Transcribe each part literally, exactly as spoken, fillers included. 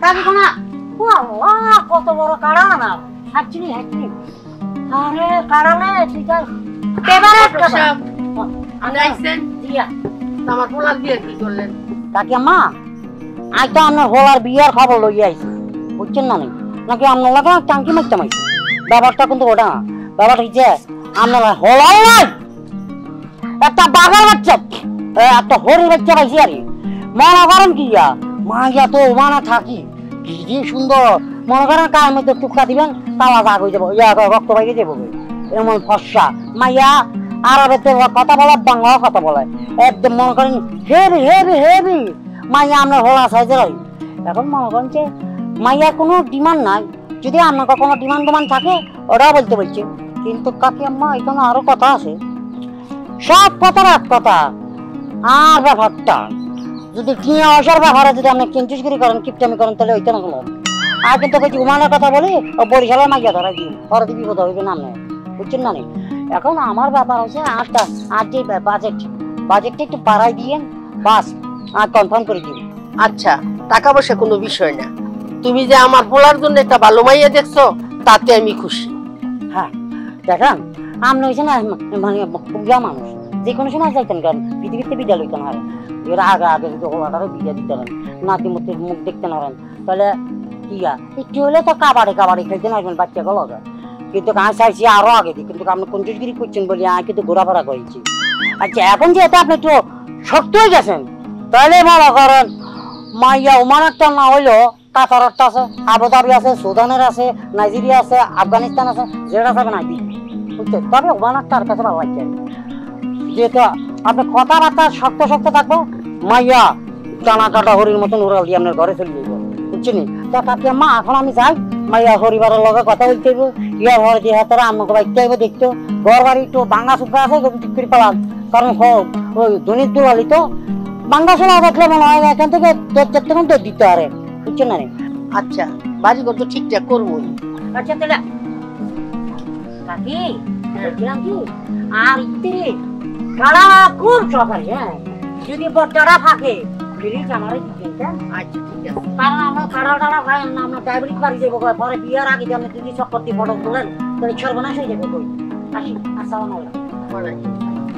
দেখো না আল্লাহ কত বড় কাড়া না হাঁচনি হাঁচনি আরে কাড়ালে ঠিক আছে ফেভারিট কথা আপনি আইছেন দিয়া আমার পোলার বিয়ে কি করলেন কাকি আম্মা আজ তো আপনার হোলার বিয়ার খবর লইয়া আইছি বুঝছেন না নাকি আপনার লাগে টাঙ্কি মারতে মাইছি ব্যাপারটা কিন্তু ওটা না ব্যাপারটা হচ্ছে আপনার হোলার নাই একটা বাঘের বাচ্চা একটা হরির বাচ্চা পাইছি আর মনে করেন কি মাইয়া তো ওমানা থাকি কি সুন্দর মনে করেন গায়ের মধ্যে টুকরা দিবেন তালা দাগ হয়ে যাবো ইয়া রক্ত বাইরে যাবো এমন ফর্সা মাইয়া আরবেতে কথা বলে বাংলাও কথা বলে একদম মনে করেন হেভি হেভি হেভি মাইয়া আপনার হোলা সাইজের হয় এখন মনে করেন যে মাইয়ার কোনো ডিমান্ড নাই যদি আপনার কোনো ডিমান্ড ডিমান্ড থাকে ওরাও বলতে বলছে কিন্তু কাকি আম্মা এখানে আরো কথা আছে সব কথার এক কথা আর ব্যাপারটা যদি টিয়া আসার ব্যাপারে যদি আপনি কিঞ্চুসগিরি করেন কিপটামি করেন তাহলে ওইটা না কোনো আর কিন্তু ওই উমানের কথা বলি ও বরিশালের মাইয়া ধরা দিই ধরা দিবি বিপদ হইবে না আপনি বুঝছেন না এখন আমার ব্যাপার হচ্ছে আটটা আর যে বাজেট বাজেটটা একটু বাড়াই দিয়েন বাস আর কনফার্ম করে দিন আচ্ছা টাকা পয়সা কোনো বিষয় না তুমি যে আমার পোলার জন্য একটা ভালো মাইয়া দেখছো তাতে আমি খুশি হ্যাঁ দেখেন আপনি হয়েছে না মানে বুঝা মানুষ যে কোনো সময় যাইতেন কারণ পৃথিবীতে বিদ্যা লইতেন হারেন এর আগে আগে যদি ওনারা বিদ্যা দিতে পারেন নাতি মুতির মুখ দেখতে পারেন তাহলে ইয়া একটু হলে তো কাবাডি কাবাডি খেলতে আসবেন বাচ্চাগুলো কিন্তু আমি চাইছি আরো আগে দিই কিন্তু আপনি কঞ্জুসগিরি করছেন বলে আমি কিন্তু ঘোরাফেরা করেছি আচ্ছা এখন যেহেতু আপনি একটু শক্ত হয়ে গেছেন তাহলে মনে করেন মাইয়া ওমান একটা না হইলো কাতার একটা আছে আবুধাবি আছে সুদানের আছে নাইজেরিয়া আছে আফগানিস্তান আছে যেটা যাবে না বুঝছেন তবে ওমান একটা আর কাছে ভালো লাগছে যেহেতু আপনি কথাবার্তা শক্ত শক্ত থাকবো মাইয়া টানা কাটা হরির মতন উড়াল দিয়ে আপনার ঘরে চলে যাবো বুঝছেন তা কাকি আম্মা এখন আমি যাই মাইয়া পরিবারের লগে কথা বলতে হইব ইয়া ঘরে দিয়ে হাতারা আমাকে বাইতে হইব দেখতো ঘর বাড়ি একটু বাঙ্গা সুখা আছে ঠিক করে পেলাম কারণ ওই ধনির দুয়ালি তো বাঙ্গা শোনা দেখলে মনে হয় এখান থেকে দরজার তখন তো দিতে পারে বুঝছেন না আচ্ছা বাড়ি ঘর তো ঠিকঠাক করবোই আচ্ছা তাহলে কাকি বলছিলাম কি আর ইত্তে কারা খুব সকালে হ্যাঁ যদি বড়টা ফাঁকে ফিরিস আমার আচ্ছা ঠিক আছে কারণ আমরা কারা টারা খাই না আমরা ডায়াবেটিস বাড়ি যাবো পরে বিয়ার আগে যে আপনি যদি চক্করটি ফটো তোলেন তাহলে সর্বনাশ হয়ে যাবে কই আসি আসসালামু আলাইকুম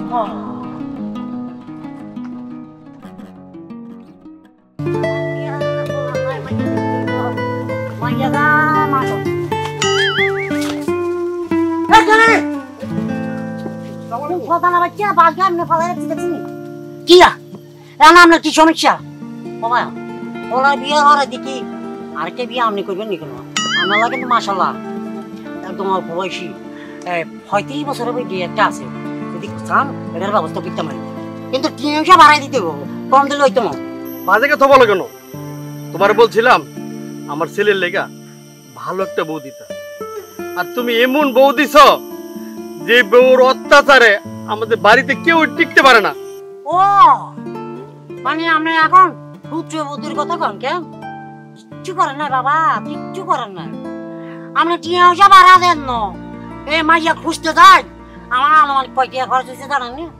কি সমস্যা বাবা ওরা বিয়ে হওয়ার দেখি আরেকটা বিয়ে আপনি করবেন নি কেন আমার কিন্তু মাশাআল্লাহ একদম অল্প বয়সী পঁয়ত্রিশ বছরের বই একটা আছে যদি চান এটার ব্যবস্থা করতে পারি কিন্তু তিন অংশ বাড়াই দিতে হবে কম দিলে হইতো না বাজে কথা বলো কেন তোমার বলছিলাম আমার ছেলের লেগা ভালো একটা বউ দিতা আর তুমি এমন বউ দিছ যে বউর অত্যাচারে আমাদের বাড়িতে কেউ টিকতে পারে না ও মানে আপনি এখন পুত্র বধূর কথা কন কেন কিচ্ছু করেন না বাবা কিচ্ছু করেন না আপনি টিয়া অংশ বাড়া দেন না এ মাইয়া খুঁজতে যাই আমার আনুমানিক কয় টাকা খরচ হয়েছে জানেন না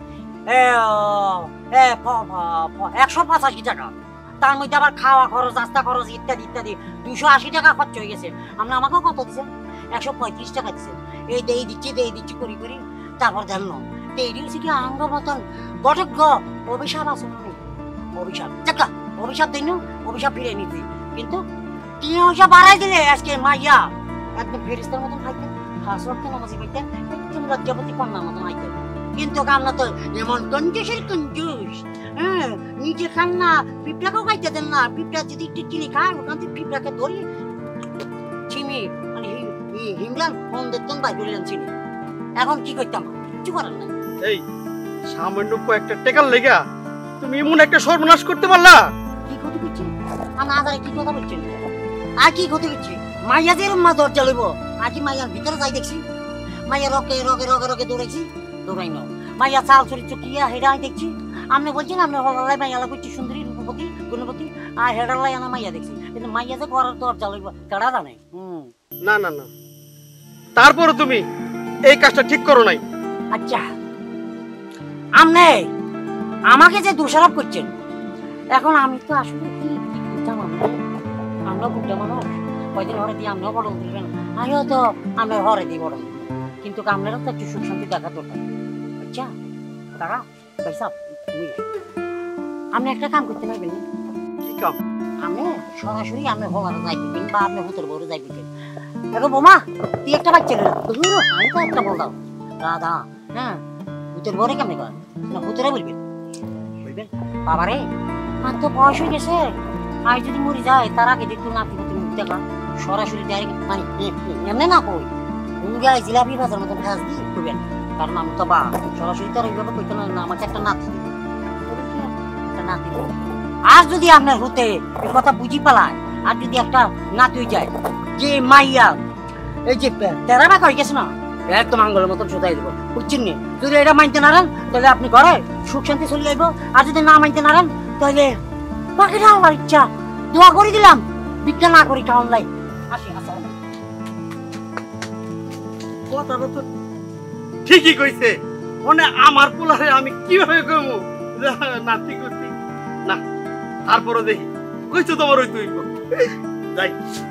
একশো পঁচাশি টাকা তার মধ্যে আবার খাওয়া খরচ রাস্তা খরচ ইত্যাদি ইত্যাদি দুশো আশি টাকা খরচ হয়ে গেছে আপনি আমাকেও কত দিচ্ছেন একশো পঁয়ত্রিশ টাকা দিচ্ছেন এই দেই দিচ্ছি দেই দিচ্ছি করি করি তারপর দেন না এই হচ্ছে কি আঙ্গ মতন গটক গ অভিশাপ আছে অভিশাপ দেখা অভিশাপ দিন অভিশাপ ফিরে নিচ্ছি কিন্তু তিন অভিশাপ বাড়াই দিলে আজকে মাইয়া একদম ফেরিস্তার মতন খাইতে হাস রক্ত নামাজি পাইতে একদম লজ্জাপতি কন্যার মতন আইতে কিন্তু আমরা তো এমন কঞ্জুসের কঞ্জুস হ্যাঁ নিজে খান না পিঁপড়াকেও খাইতে দেন না পিঁপড়া যদি একটু চিনি খায় ওখান থেকে পিঁপড়াকে ধরি চিনি মানে হিমলান ফোন দেখতেন ভাই বললেন চিনি এখন কি করতাম কিছু করার নাই এই সামান্য কয়েকটা টেকার লেগা তুমি এমন একটা সর্বনাশ করতে পারলা কি ক্ষতি করছি আমি আদারে কি কথা বলছেন আর কি ক্ষতি করছি মাইয়া যে মা দরজা লইব আজ মাইয়ার ভিতরে যাই দেখছি মাইয়া রকে রকে রকে রকে দৌড়াইছি দৌড়াই না মাইয়া চাল চুরি চুকিয়া হেডা দেখছি আপনি বলছেন আপনি হলাই মাইয়া করছি সুন্দরী রূপবতী গুণবতী আর হেডালাই আনা মাইয়া দেখছি কিন্তু মাইয়া যে ঘরের দরজা লইব কেডা জানে হুম না না না তারপরে তুমি এই কাজটা ঠিক করো নাই আচ্ছা আমনে আমাকে যে দোষারোপ করছেন এখন আমি তো আসলে কি বুঝতাম আমি আমরা বুদ্ধা মানুষ কয়দিন হরে দিয়ে আপনিও বড় দিবেন আমিও তো আমরা হরে দিই বড় কিন্তু আপনারও তো একটু সুখ শান্তি দেখা দরকার আচ্ছা তারা পয়সা আপনি একটা কাম করতে পারবেন কি কাম? আপনি সরাসরি আপনি হওয়ার যাইবেন বা আপনি হুতর বড় যাইবেন দেখো বোমা তুই একটা বাচ্চা রে আমি তো একটা বলতাম দাদা হ্যাঁ হুতর বড় কেমনি করেন না হুতরে বলবেন বলবেন বাবারে আর তো বয়স হয়ে গেছে আর যদি মরে যায় তার আগে দেখতো নাতি পুতি মুখ দেখা সরাসরি ডাইরেক্ট মানে এমনি না কই উঙ্গাই জিলাপি বাজার মতন কাজ দিয়ে করবেন কারণ আমি তো বা সরাসরি তো আর এইভাবে কইতো না আমাকে একটা নাতি একটা নাতি আর যদি আপনার হতে এই কথা বুঝি পালায় আর যদি একটা নাতি হয়ে যায় যে মাইয়া এই যে তেরা বাঁকা হয়ে গেছে না একদম আঙ্গুলের মতন সোজাই দেবো বুঝছেন নি যদি এটা মানতে নারেন তাহলে আপনি ঘরে সুখ শান্তি চলে যাইব আর যদি না মানতে নারেন তাহলে বাকিটা আমার ইচ্ছা দোয়া করে দিলাম বিজ্ঞা না করি খাওয়ান লাই আসি আসা কথাটা তো ঠিকই কইছে মানে আমার পোলারে আমি কিভাবে কমু নাতি করতি না তারপরও দেখি কইছো তোমার ওই তুই যাই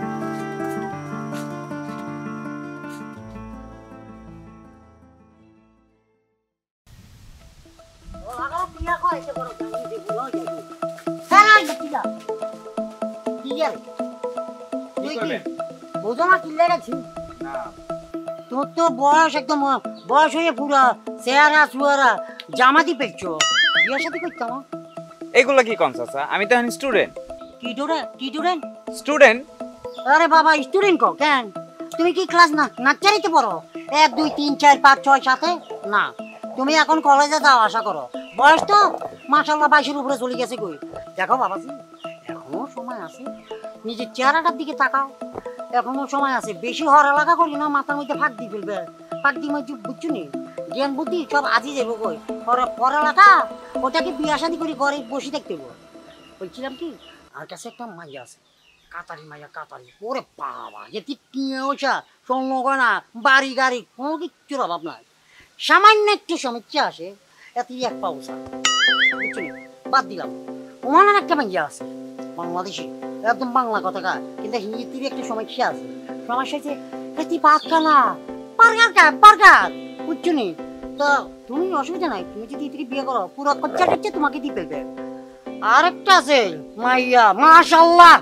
তোর তো বয়স একদম বয়স হয়ে পুরা চেহারা চুয়ারা জামাতি পেয়েছ বিয়ের সাথে করতাম এগুলা কি কোন চাচা? আমি তো এখন স্টুডেন্ট। কি ডোরে কি স্টুডেন্ট স্টুডেন্ট? আরে বাবা স্টুডেন্ট কো কেন তুমি কি ক্লাস না নাচারিতে পড়ো এক দুই তিন চার পাঁচ ছয় সাথে না তুমি এখন কলেজে যাও আশা করো বয়স তো মাশাআল্লাহ বাইশের উপরে চলে গেছে কই দেখো বাবাজি এখনো সময় আছে নিজের চেহারাটার দিকে তাকাও এখনো সময় আছে বেশি হওয়ার এলাকা করি না মাথার মধ্যে ফাঁক দিয়ে ফেলবে ফাঁক দিয়ে মধ্যে বুঝছো নি জ্ঞান বুদ্ধি সব আজি যাবো কই পড়ালেখা ওটাকে বিয়া শাদি করে ঘরে বসে দেখতে বলছিলাম কি আর কাছে একটা মাইয়া আছে কাতারি মাইয়া কাতারি ওরে বাবা যে টিয়া স্বর্ণ গয়না বাড়ি গাড়ি কোনো কিচ্ছুর অভাব নাই সামান্য একটু সমস্যা আসে এতই এক পাউসা বুঝছো বাদ দিলাম ওমানের একটা মাইয়া আছে বাংলাদেশি একদম বাংলা কথাকার কিন্তু হিন্দির একটা সমস্যা আছে সমস্যা হচ্ছে তুই ভাত খানা বার্গার খা বার্গার বুঝছো নি তো তুমি অসুবিধা নাই তুমি যদি ইতিকে বিয়ে করো পুরো খরচা টচ্ছে তোমাকে দিয়ে ফেলবে আরেকটা আছে মাইয়া মাশাআল্লাহ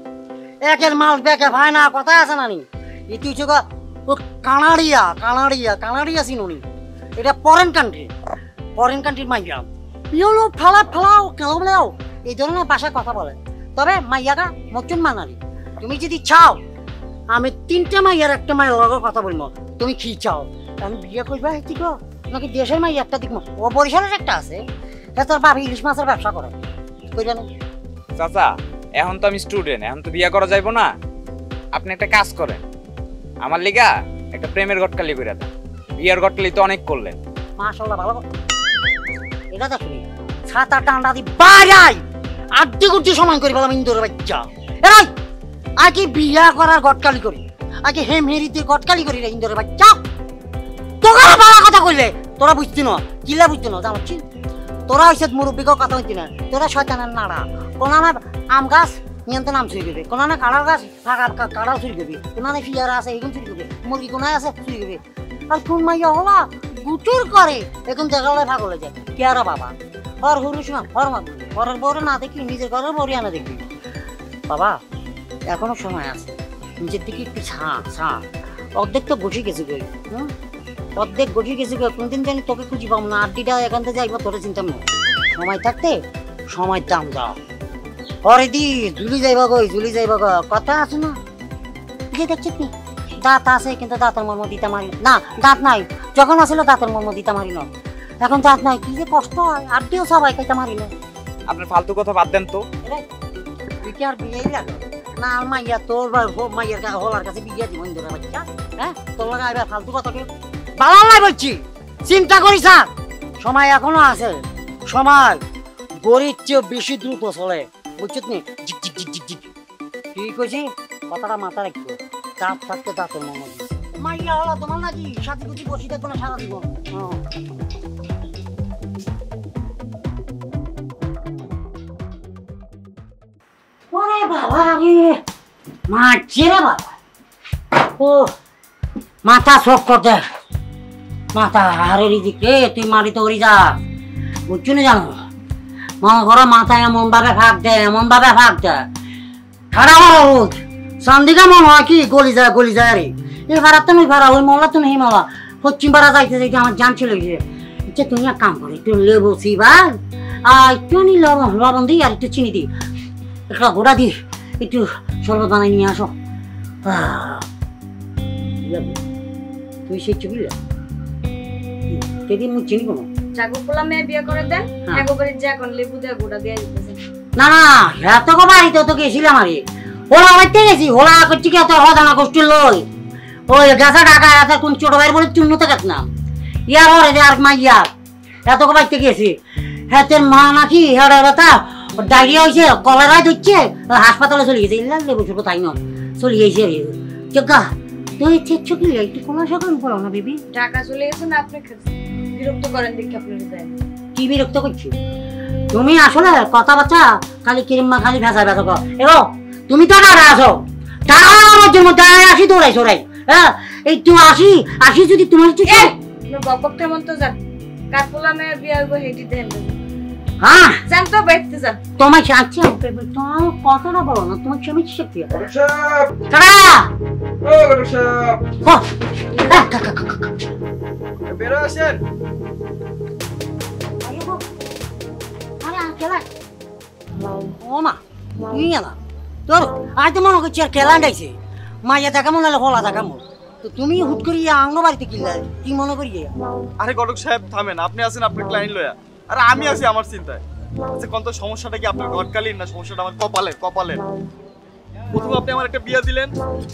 একের মাল বেকে ভাই না কথা আছে না নি ইতি হচ্ছে ও কানাডিয়া কানাডিয়া কানাডিয়া চিনুনি এটা ফরেন কান্ট্রি ফরেন কান্ট্রির মাইয়া ইউলো ফালা ফালাও খেলাও এই ধরনের ভাষায় কথা বলে তবে মাইয়াটা মচুন মানালি তুমি যদি চাও আমি তিনটা মাইয়ার একটা মায়ের লগে কথা বলবো তুমি কি চাও আমি বিয়ে করবা কি গো নাকি দেশের মাইয়া একটা দেখবো ও বরিশালের একটা আছে হ্যাঁ তোর বাবা ইলিশ মাছের ব্যবসা করে কইবা না চাচা এখন তো আমি স্টুডেন্ট এখন তো বিয়া করা যাইবো না আপনি একটা কাজ করেন আমার লিগা একটা প্রেমের গটকালি করে দেন বিয়ার গটকালি তো অনেক করলেন মাশাআল্লাহ ভালো এটা দেখুন ছাতা টান্ডা দি বাড়াই আড্ডি গুড্ডি সমান করি বললাম ইন্দোর বাচ্চা এই আগে বিয়া করার গটকালি করি আগে হেম হেরিতে গটকালি করি রে ইন্দোর বাচ্চা তোরা বাবা কথা কইলে তোরা বুঝতি না কিলা বুঝতি না জানছি তোরা হইছে মুরব্বিকে কথা হইতি না তোরা শয়তানের নাড়া কোনা না আম গাছ নিয়ন্ত্র নাম চুরি দেবে কোনা না কাড়ার গাছ ফাঁকা কাড়াও চুরি দেবে কোনা না ফিয়ারা আছে এগুলো চুরি দেবে মুরগি কোনায় আছে চুরি দেবে আর কোন মাইয়া হলা গুটুর করে এখন দেখালে ভাগ হয়ে যায় কেয়ারা বাবা হর হুরুস না হর মা ঘরের বউরে না দেখি নিজের ঘরের বউরে আনা দেখবি বাবা এখনো সময় আছে নিজের দিকে একটু ছা ছা অর্ধেক তো বসে গেছে গই হুম অর্ধেক বসে গেছে গো কোনদিন জানি তোকে খুঁজি পাবো না আড্ডিটা এখান থেকে যাইব তোরে চিন্তা নেই সময় থাকতে সময় দাম দাও হরে দি ঝুলি যাইবা গই ঝুলি যাইবা গো কথা আছে না যে দেখছিস নি দাঁত আছে কিন্তু দাঁতের মর্ম দিতে মারি না দাঁত নাই যখন আসলে দাঁতের মর্ম দিতে মারি না এখন দাঁত নাই কি যে কষ্ট হয় আড্ডিও সবাই খাইতে মারি না আপনার ফালতু কথা বাদ দেন তো তুই কি আর বিয়েই লাগে না মাইয়া তোর মাইয়ের হলার কাছে বিয়ে দিব ইন্দোরের বাচ্চা হ্যাঁ তোর লাগে এবার ফালতু কথা কেউ ভালো নাই বলছি চিন্তা করিস না সময় এখনো আছে সময় গরিব চেয়ে বেশি দ্রুত চলে বুঝছিস নি জিক জিক জিক জিক জিক ঠিক কইছি কথাটা মাথা রাখবো দাঁত থাকতে দাঁতের মনে মাইয়া হলো তোমার নাকি সাথে গুটি বসি দেখবো না সারা জীবন ওরে বাবা রে মারছে রে বাবা। ও মাথা শোক করতে মাথা হারে দিকে তুই মারি তো ওরি যা বুঝছো না জানো মনে করো মাথা এমন ভাবে ফাঁক দেয় এমন ভাবে ফাঁক দেয় খারাপ রোজ সন্দিকা মন হয় কি গলি যায় গলি যায় রে এই ভাড়া তো নই ভাড়া ওই মলা তো নেই মলা পশ্চিম পাড়া যাইতে যাইতে আমার জান চলে গেছে আচ্ছা তুমি এক কাম করো একটু লেবু সিবা আর একটুখানি লবণ লবণ দিই আর একটু চিনি দিই একটা গোড়া দিই একটু শরবত বানাই নিয়ে আসো তুই সে চুকিলে সেদিন মুখ চিনি কোনো জাগো পোলা মেয়ে বিয়ে করে দেন এগো করে যা কোন লেবু দিয়ে গোটা দিয়ে দিতেছে না না এত কো বাড়িতে তো গেছিলাম আরে হোলা বাইতে গেছি হোলা করছি কি এত হদানা কষ্ট লই ওই গাছা ঢাকা এত কোন ছোট ভাই বলে চুন্ন তো কাট না ইয়ার ওরে যে আর মাইয়া এত কো বাইতে গেছি হাতের মা নাকি হেড়ে ব্যথা ডায়রিয়া হয়েছে কলেরা দিচ্ছে হাসপাতালে চলে গেছে ইল্লা লেবু ছোট তাই না চলে গেছে রে জগা তুই চেচ্ছ কি একটু কোনো সকাল পড়ো না বেবি টাকা চলে গেছে না আপনি বিরক্ত করেন দেখি আপনার দেন কি বিরক্ত করছি তুমি আসলে কথাবার্তা খালি কিরিম্মা খালি ভেজা ভেজা কর এগো তুমি টাকা আসো টাকা আমার জন্য টাকা আসি দৌড়াইছো রাই হ্যাঁ এই তুই আসি আসি যদি তোমার ইচ্ছে বক বক কেমন তো যান কার পোলা মেয়ে বিয়ে হইব হেঁটে দেন হ্যাঁ যান তো বাইতে যান তোমার চাচ্ছি তোমার কথাটা বলো না তোমার স্বামী শিখতে বেরো আসেন ও মা তুই না তোর আজ তো মনে করছি আর খেলা ডাইছে মাইয়া দেখা মনে হলে হলা দেখা মন তো তুমি হুট করি আঙ্গ বাড়িতে কিনলে কি মনে করি আরে ঘটক সাহেব থামেন আপনি আছেন আপনার ক্লায়েন্ট লয়া আরে আমি আছি আমার চিন্তায় আচ্ছা কোন তো সমস্যাটা কি আপনার ঘটকালীন না সমস্যাটা আমার কপালের কপালের প্রথমে আপনি আমার একটা বিয়া দিলেন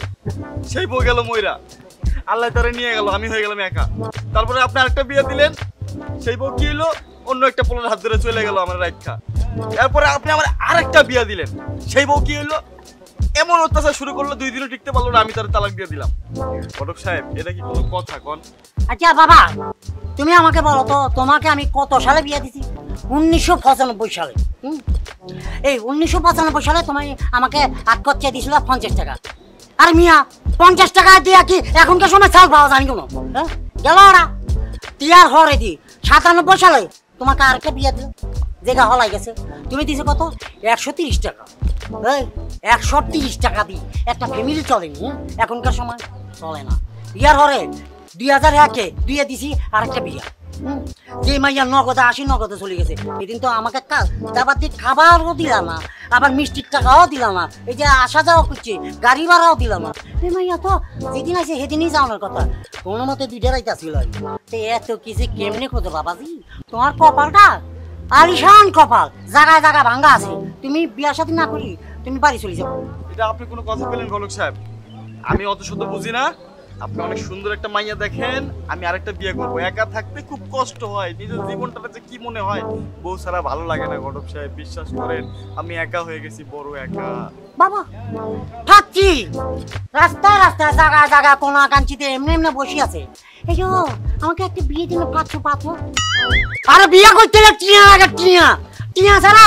সেই বউ গেল ময়রা আল্লাহ তারে নিয়ে গেল আমি হয়ে গেলাম একা তারপরে আপনি আরেকটা বিয়া দিলেন সেই বউ কি হলো অন্য একটা পোলার হাত ধরে চলে গেল আমার রাইখা এরপরে আপনি আমার আরেকটা বিয়া দিলেন সেই বউ কি হলো এমন অত্যাচার শুরু করলো দুই দিনও টিকতে পারলো না আমি তার তালাক দিয়ে দিলাম ঘটক সাহেব এটা কি কোনো কথা কোন আচ্ছা বাবা তুমি আমাকে বলো তো তোমাকে আমি কত সালে বিয়ে দিছি উনিশশো পঁচানব্বই সালে হুম এই উনিশশো পঁচানব্বই সালে তুমি আমাকে আট খরচা দিয়েছিল পঞ্চাশ টাকা আর মিয়া পঞ্চাশ টাকা দিয়ে কি এখনকার সময় চাল পাওয়া জানি কোনো হ্যাঁ গেল ওরা তিয়ার হরে দি সাতানব্বই সালে তোমাকে আরেকটা বিয়ে দিল জায়গা হলাই গেছে তুমি দিছো কত একশো তিরিশ টাকা এই একশো তিরিশ টাকা দিই একটা ফ্যামিলি চলেনি এখনকার সময় চলে না ইয়ার হরে দুই হাজার একে দুইয়ে দিছি আরেকটা বিয়া হুম যে মাইয়া নগদে আসি নগদে চলে গেছে এদিন তো আমাকে যাবার দিয়ে খাবারও দিলাম না আবার মিষ্টির টাকাও দিলাম না এই যে আসা যাওয়া করছে গাড়ি ভাড়াও দিলাম না এই মাইয়া তো যেদিন আছে সেদিনই যাওয়ার কথা কোনো মতে দুইটা রাইতে ছিল তো এত কিছু কেমনে খোঁজো বাবাজি তোমার কপালটা আলিশান কপাল জায়গায় জায়গা ভাঙ্গা আছে তুমি বিয়ার সাথে না করি তুমি বাড়ি চলে যাবো এটা আপনি কোনো কথা বলেন ঘটক সাহেব আমি অত শত বুঝি না আপনি অনেক সুন্দর একটা মাইয়া দেখেন আমি আরেকটা বিয়ে করবো একা থাকতে খুব কষ্ট হয় নিজের জীবনটা যে কি মনে হয় বউ ছাড়া ভালো লাগে না ঘটক সাহেব বিশ্বাস করেন আমি একা হয়ে গেছি বড় একা বাবা থাকছি রাস্তায় রাস্তায় জায়গা জায়গা কোন আকাঙ্ক্ষিতে এমনি এমনি বসে আছে এই যে আমাকে একটা বিয়ে দিলে পাচ্ছ পাচ্ছ আরে বিয়ে করতে টিয়া আগে টিয়া টিয়া ছাড়া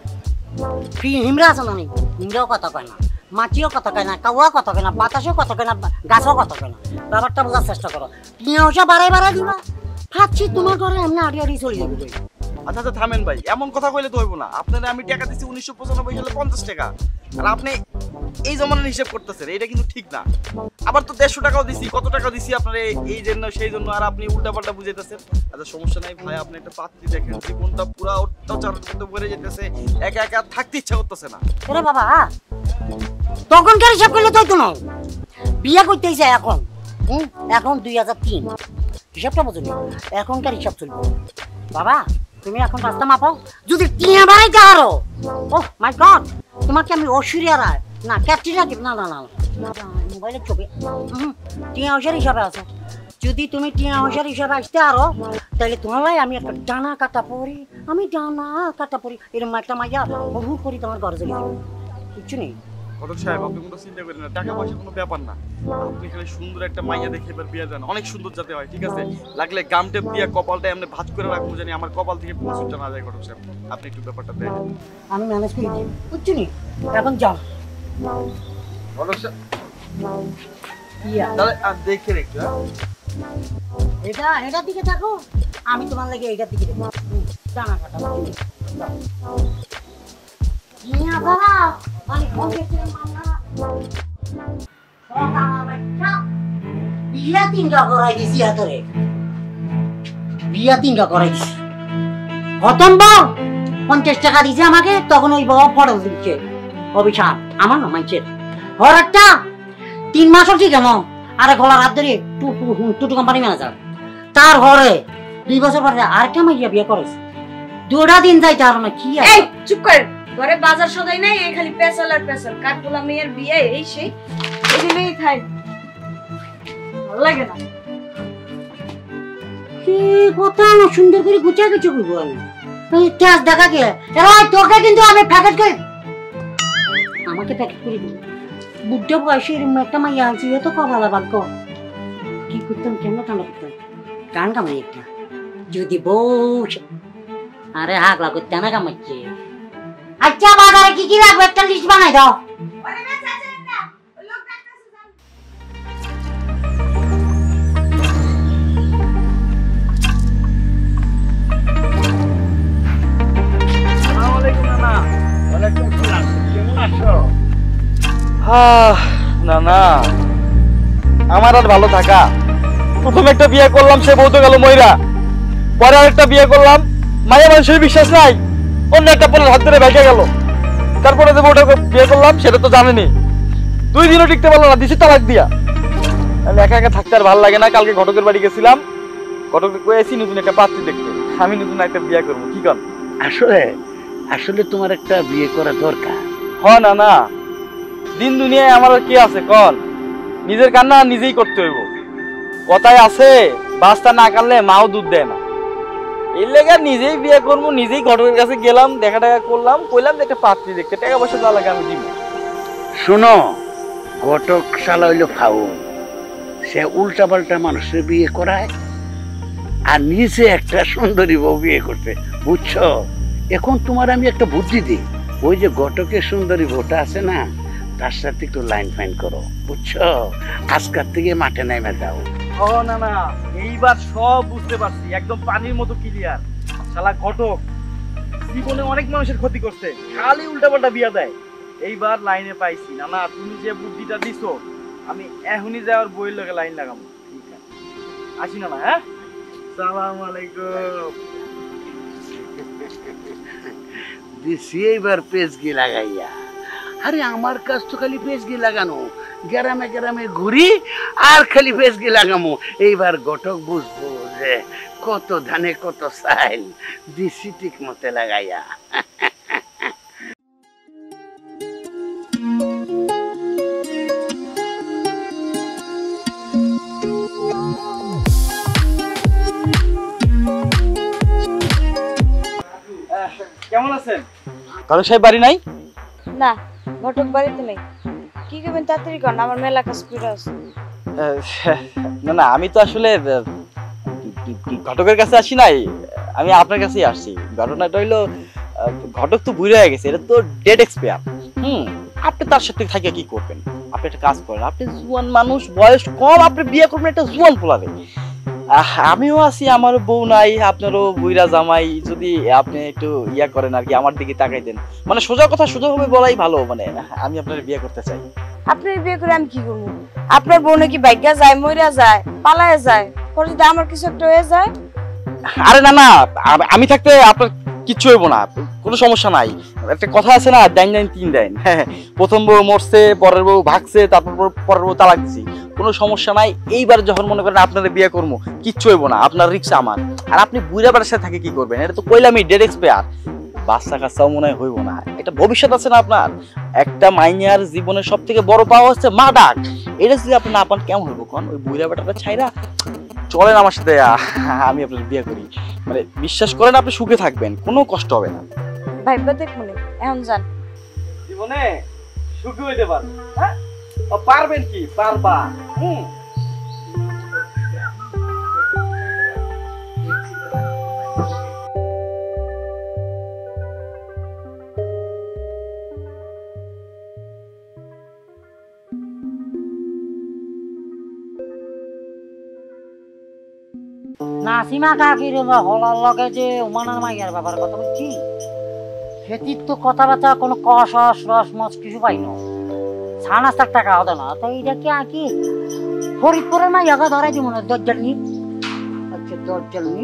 হিমরা আছে না নেই হিমরাও কথা কয় না মাটিও কথা কয় না কাউয়া কথা কয় না বাতাসও কথা কয় না গাছও কথা কয় না ব্যাপারটা বোঝার চেষ্টা করো টিয়া ওসা বাড়াই বাড়াই দিবা ভাবছি তোমার ঘরে এমনি আড়ি আড়ি চলে যাবে আচ্ছা আচ্ছা থামেন ভাই এমন কথা কইলে তো হইব না আপনারা আমি টাকা দিচ্ছি উনিশশো পঁচানব্বই সালে পঞ্চাশ টাকা আর আপনি এই জমানার হিসাব করতেছেন এটা কিন্তু ঠিক না আবার তো দেড়শো টাকাও দিছি কত টাকা দিছি আপনার এই জন্য সেই জন্য আর আপনি উল্টা পাল্টা বুঝাইতেছেন আচ্ছা সমস্যা নাই ভাই আপনি একটা পাত্রী দেখেন জীবনটা পুরো অত্যাচারের মধ্যে ভরে যেতেছে একা একা থাকতে ইচ্ছা করতেছে না আরে বাবা তখনকার হিসাব করলে তো কোনো বিয়ে করতেই যায় এখন হুম এখন দুই হাজার তিন হিসাবটা বোঝো এখনকার হিসাব চলবে বাবা তুমি এখন রাস্তা মাপাও যদি টিয়া বাড়াইতে আরো ও মাই গড তোমাকে আমি ঐশ্বরিয়া রায় না ক্যাটরিনা দিব না না না মোবাইলের ছবি হুম টিয়া ঐশ্বর হিসাবে আছো যদি তুমি টিয়া ঐশ্বর হিসাবে আসতে আরো তাহলে তোমার ভাই আমি একটা ডানা কাটা পরি আমি ডানা কাটা পরি এরকম একটা মাইয়া বহু করি তোমার ঘরে চলে যাবো কিচ্ছু নেই ঘটক সাহেব আপনি কোনো চিন্তা করেন না টাকা পয়সা কোনো ব্যাপার না আপনি এখানে সুন্দর একটা মাইয়া দেখে এবার বিয়ে দেন অনেক সুন্দর যাতে হয় ঠিক আছে লাগলে গাম টেপ দিয়ে কপালটা এমনি ভাঁজ করে রাখবো জানি আমার কপাল থেকে পৌঁছটা না যায় ঘটক সাহেব আপনি একটু ব্যাপারটা দেখেন আমি ম্যানেজ করে দিই বুঝছি নি এখন যাও ইয়া তাহলে আর দেখে একটু হ্যাঁ? এটা এটা দিকে থাকো, আমি তোমার লাগে এইটার দিকে দেখো। হুম, জানা কাটা ইয়া বাবা মানে ফোন করছিলাম মামলা বিয়া তিনটা করাই দিছি হাতরে, বিয়া তিনটা করাই দিছি। প্রথম বউ পঞ্চাশ টাকা দিছে আমাকে, তখন ওই বাবা ফটো দিচ্ছে অভিশাপ আমার না মাইছের হরটা তিন মাস হচ্ছে কেন, আরে গলার হাত ধরে টুটু কোম্পানি ম্যানেজার। তার ঘরে দুই বছর পরে আরেকটা মাইয়া বিয়ে করেছে, দুটা দিন যাইতে আর না কি এই চুপ কর, ঘরে বাজার সদাই নাই, এই খালি পেছাল আর পেছাল, কাঠগোলা মেয়ের বিয়ে এই সেই এগুলোই খাই, ভালো লাগে না। কথা না সুন্দর করে গুছিয়ে কিছু করবো আমি ইতিহাস দেখা গে তোকে কিন্তু আমি প্যাকেট করে আমাকে প্যাকেট করে দিব। বুদ্ধ বয়সে এরকম একটা মাইয়া আনছি এত কপালা ভাগ্য। কি করতাম কেমন ঠান্ডা করতাম গান কামাই একটা যদি বস আরে হাগলা করতে না কামাচ্ছে। আচ্ছা বাজারে কি কি রাখবো একটা লিস্ট বানাই দাও। না না আমার আর ভালো থাকা, প্রথম একটা বিয়ে করলাম সে বউ তো গেল ময়রা, পরে আরেকটা বিয়ে করলাম মায়া মানুষের বিশ্বাস নাই, অন্য একটা পরের হাত ধরে ভেসে গেল। তারপরে যে বউটাকে বিয়ে করলাম সেটা তো জানেনি, দুই দিনও টিকতে পারলো না, দিছি তালাক দিয়া। আমি একা একা থাকতে আর ভালো লাগে না। কালকে ঘটকের বাড়ি গেছিলাম, ঘটকে কয়েছি নতুন একটা পাত্রী দেখতে, আমি নতুন একটা বিয়ে করবো। কি কর? আসলে আসলে তোমার একটা বিয়ে করা দরকার। হ না না, দিন দুনিয়ায় আমার আর কি আছে কন, নিজের কান্না নিজেই করতে হইব। কথায় আছে বাস্তা না কানলে মাও দুধ দেয় না। এই লেগে নিজেই বিয়ে করবো, নিজেই ঘটকের কাছে গেলাম, দেখা টাকা করলাম, কইলাম যে একটা পাত্রী দেখতে, টাকা পয়সা যা লাগে আমি দিব। শোনো, ঘটক শালা হইলো ফাউল, সে উল্টা পাল্টা মানুষের বিয়ে করায় আর নিজে একটা সুন্দরী বউ বিয়ে করতে, বুঝছো? এখন তোমার আমি একটা বুদ্ধি দিই, ওই যে ঘটকের সুন্দরী বউটা আছে না, তার সাথে একটু লাইন ফাইন করো, বুঝছো? আজকাল থেকে মাঠে নামে যাও। ও না না, এইবার সব বুঝতে পারছি, একদম পানির মতো ক্লিয়ার। শালা ঘটক জীবনে অনেক মানুষের ক্ষতি করছে, খালি উল্টা পাল্টা বিয়া দেয়। এইবার লাইনে পাইছি। না না, তুমি যে বুদ্ধিটা দিছো, আমি এখনই যাওয়ার বইয়ের লগে লাইন লাগাবো। ঠিক আছে, আসি না না। হ্যাঁ, সালাম আলাইকুম। দিছি এইবার পেজগি লাগাইয়া। আরে আমার কাজ তো খালি পেজগি লাগানো, গ্রামে গ্রামে ঘুরি আর খালি পেজগি লাগামো। এইবার ঘটক বুঝবো যে কত ধানে কত চাইল, দিছি ঠিক মতে লাগাইয়া। কেমন আছেন? ঘটক সাহেব বাড়ি নাই? না, ঘটক বাড়িতে নেই। কি করবেন তাড়াতাড়ি কর, আমার মেলা কাজ করে আছে। না না, আমি তো আসলে ঘটকের কাছে আসি নাই, আমি আপনার কাছেই আসছি। ঘটনাটা হইলো, ঘটক তো বুড়ো হয়ে গেছে, এটা তো ডেড এক্সপায়ার। হুম, আপনি তার সাথে থাকে কি করবেন? আপনি একটা কাজ করেন, আপনি জুয়ান মানুষ, বয়স কম, আপনি বিয়ে করবেন একটা জুয়ান পোলারে। আমিও আছি, আমার বউ নাই, আপনারও বুইরা জামাই, যদি আপনি একটু ইয়া করেন আর কি, আমার দিকে তাকাই দেন, মানে সোজা কথা সোজা হবে বলাই ভালো। মানে আমি আপনার বিয়ে করতে চাই। আপনার বিয়ে করে আমি কি করবো? আপনার বোন কি বাইকা যায়, মইরা যায়, পালায় যায়, পরে যদি আমার কিছু একটা হয়ে যায়? আরে না না, আমি থাকতে আপনার কিচ্ছু হইব না, কোনো সমস্যা নাই। একটা কথা আছে না, ডাইন ডাইন তিন ডাইন। হ্যাঁ, প্রথম বউ মরছে, পরের বউ ভাগছে, তারপর পরের বউ তালাক দিছি, কোনো সমস্যা নাই। এইবার যখন মনে করেন আপনারা বিয়ে করবো, কিচ্ছু হইব না, আপনার রিক্সা আমার। আর আপনি বুড়া বেড়ার সাথে থাকে কি করবেন? এটা তো কইলামই ডেড এক্সপায়ার, বাচ্চা কাচ্চাও মনে হয় হইব না। এটা ভবিষ্যৎ আছে না আপনার, একটা মাইয়ার জীবনের সব থেকে বড় পাওয়া হচ্ছে মা ডাক। এটা যদি আপনি না পান কেমন হইব কোন? ওই বুড়া বেটাটা ছাইরা চলেন আমার সাথে, আমি আপনার বিয়ে করি। মানে বিশ্বাস করেন, আপনি সুখে থাকবেন, কোনো কষ্ট হবে না। ভাইবা দেখুন, এখন যান। জীবনে সুখী হইতে পারবেন, হ্যাঁ পারবেন কি পারবা। হুম, নাসিমা কাকির হলার লগে যে উমানার মাইয়ার ব্যাপার কথা বলছি সেটির তো কথাবার্তা কোনো কস রস মস কিছু পাই না ছানাস তার টাকা হতো না তো এইটা কি আঁকি ফরিদপুরের মাইয়াকে ধরাই দিব না দরজাল নি আচ্ছা দরজাল নি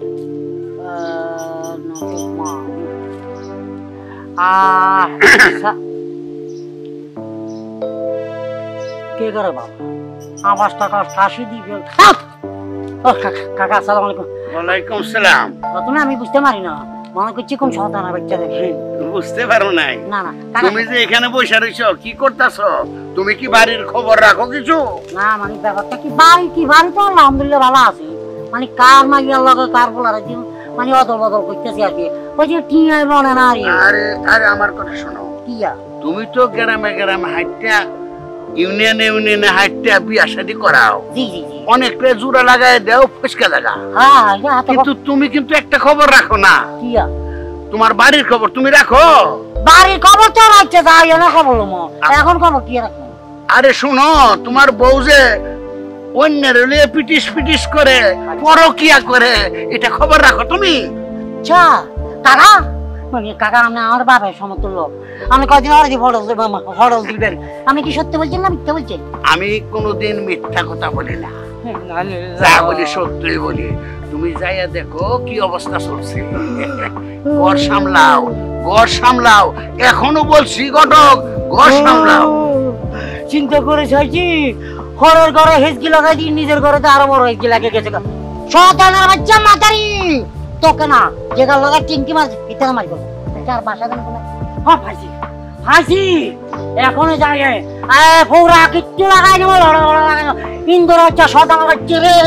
কে করে বাবা আওয়াজ টাকা ফাঁসি দিবে কাকা আসসালামু আলাইকুম। ওয়ালাইকুম সালাম। প্রথমে আমি বুঝতে পারি না মনে করছি কোন সন্তানা বাচ্চা দেখে বুঝতে পারো নাই? না না তুমি যে এখানে বসে রইছো কি করতেছো? তুমি কি বাড়ির খবর রাখো কিছু? না মানে ব্যাপারটা কি বাড়ি কি বাড়ি তো আলহামদুলিল্লাহ ভালো আছে মানে কার মাইয়ার লগে কার বলার মানে অদল বদল করতেছি আর কি ওই যে টিয়াই বনে না আরে আরে আমার কথা শোনো টিয়া তুমি তো গ্রামে গ্রামে হাইটা ইউনিয়নে ইউনিয়নে হাইটা বিয়া শাদী করাও জি জি জি অনেকটা জোড়া লাগায় দেও ফসকা জায়গা হ্যাঁ কিন্তু তুমি কিন্তু একটা খবর রাখো না টিয়া তোমার বাড়ির খবর তুমি রাখো বাড়ির খবর তো রাখছে যাই না খবর মো এখন খবর কি রাখবো আরে শুনো তোমার বউ যে অন্যের লিয়ে পিটিস পিটিস করে পরকিয়া করে এটা খবর রাখো তুমি আচ্ছা কাকা মানে কাকা আমি আমার বাবার সমতুল্য আমি কদিন আর যে ফটো ফটো দিবেন আমি কি সত্যি বলছেন না মিথ্যা বলছেন? আমি কোনোদিন মিথ্যা কথা বলি না যা বলি সত্যি বলি তুমি যাইয়া দেখো কি অবস্থা চলছে ঘর সামলাও ঘর সামলাও এখনো বলছি ঘটক ঘর সামলাও চিন্তা করে চাইছি ঘরের ঘরে হেজকি লাগাই দিই নিজের ঘরে তো আরো বড় হেজকি লাগে গেছে শয়তানের বাচ্চা মাতারি তোকে না যেটা লাগা চিংকি মাছ ইতানা মারি বল চার বাসা দেন কোন হ্যাঁ ফাঁসি ফাঁসি এখনো যায় এ পুরা কিচ্ছু লাগাই দেবো লড়া লড়া লাগাই ইন্দোর বাচ্চা শয়তানের বাচ্চা রে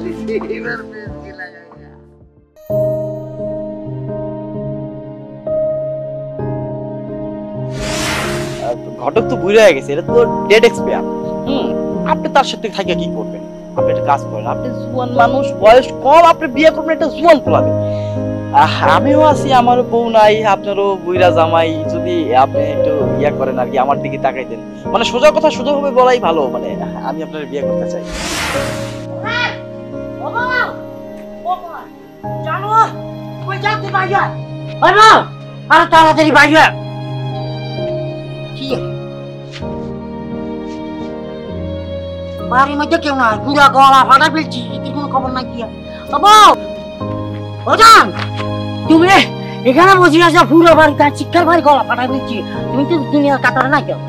ঘটক তো বুড়ে হয়ে গেছে, এটা তো ডেড এক্সপায়ার। হুম, আপনি তার সাথে থাকে কি করবেন? আপনি একটা কাজ করেন, আপনি জুয়ান মানুষ, বয়স কম, আপনি বিয়ে করবেন একটা জুয়ান পোলাবে। আমিও আছি, আমারও বউ নাই, আপনারও বুইরা জামাই, যদি আপনি একটু ইয়া করেন আর কি, আমার দিকে তাকাই দেন, মানে সোজা কথা সোজা হবে বলাই ভালো, মানে আমি আপনার বিয়ে করতে চাই। জানো কই যাচ্ছি ভাইয়া আরে আরে তাড়াতাড়ি ভাইয়া কি বাড়ির মধ্যে কেউ না পুরা গলা ফাটা ফেলছি কি কোনো খবর নাই কি বাবা ওজান তুমি এখানে বসে আছো পুরো বাড়ি তার শিক্ষার বাড়ি গলা ফাটা ফেলছি তুমি তো দুনিয়ার কাটারে না কেউ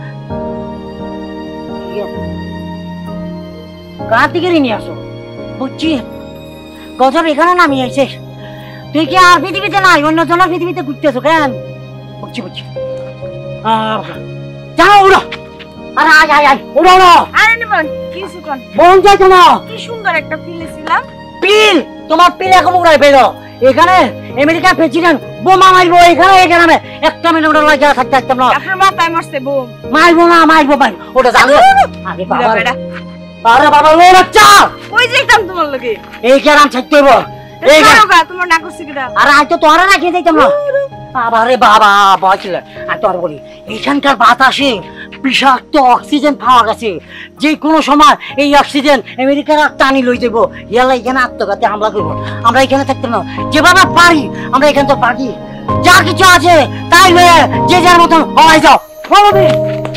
কার থেকে নিয়ে আসো বুঝছি গজব এখানে নামিয়ে আইছে তুই কি আর পৃথিবীতে নাই অন্য জনের পৃথিবীতে ঘুরতেছো কেন বুঝছি বুঝছি যাও উড়ো আরে আয় আয় আয় উড়ো উড়ো আরে নিবন কি সুকন বোন যাই তো না কি সুন্দর একটা ফিলে ছিলাম পিল তোমার পিল এখন উড়াই পেলো এখানে আমেরিকার প্রেসিডেন্ট বোমা মারবো এখানে এখানে একটা মিনিট লাগে থাকতে থাকতাম না আপনার মাথায় মারছে বোম মারবো না মারবো ভাই ওটা জানো আরে বাবা আরে বাবা লো বাচ্চা কই যাইতাম তোমার লগে এই গ্রাম ছাড়তে হইব এই কারোগা তোমার না করছে কিডা আরে আজ তো তোরা না খেয়ে যাইতাম না আরে বাবা বলছিল আর তোর বলি এখানকার বাতাসে বিষাক্ত অক্সিজেন পাওয়া গেছে যে কোনো সময় এই অক্সিজেন আমেরিকার টানি লই যাবো ইয়ালা এখানে আত্মঘাতী হামলা করবো আমরা এখানে থাকতাম না যেভাবে পারি আমরা এখানে তো পারি যা কিছু আছে তাই লয়ে যে যার মতন হওয়াই যাও